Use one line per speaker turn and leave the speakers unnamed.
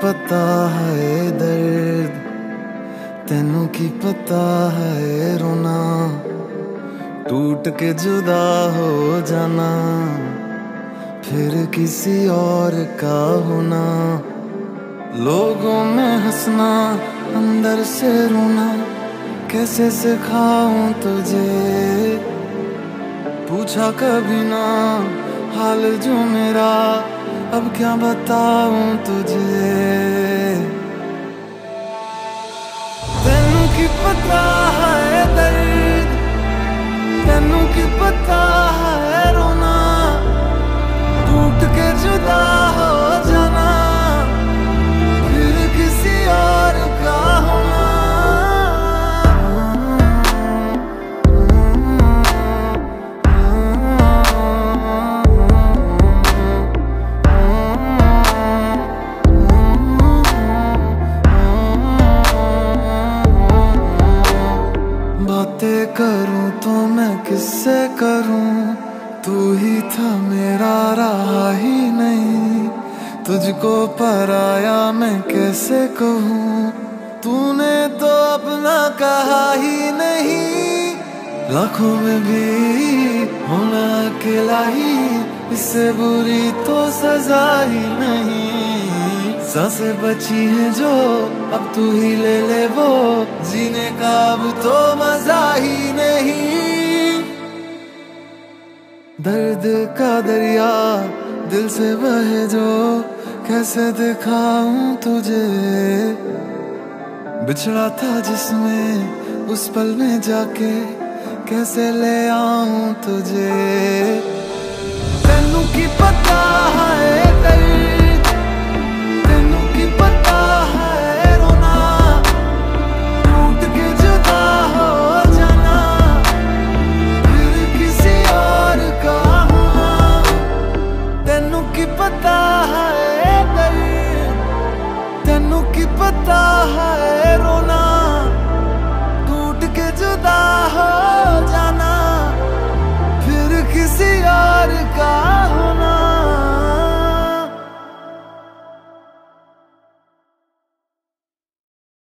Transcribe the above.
पता है दर्द, तेनू की पता है रोना, टूट के जुदा हो जाना, फिर किसी और का होना। लोगों में हंसना, अंदर से रोना, कैसे सिखाऊं तुझे, पूछा कभी ना हाल जो मेरा, अब क्या बताऊं तुझे। तेनू की पता है दर्द, तेनू की पता है रोना, टूट के जुदा हो जाना, फिर किसी और का होना। बातें करूं तो मैं किससे करूं, तू ही था मेरा रहा ही नहीं, तुझको पराया मैं कैसे कहूँ, तूने तो अपना कहा ही नहीं। लाखों में भी होना अकेला ही, इससे बुरी तो सजा ही नहीं। सांसें बची हैं जो अब तू ही ले ले वो, जीने का अब तो मजा ही नहीं। दर्द का दरिया दिल से बहे जो, कैसे दिखाऊं तुझे, बिछड़ा था जिसमें उस पल में जाके, कैसे ले आऊं तुझे। तेनू की पता है दर्द,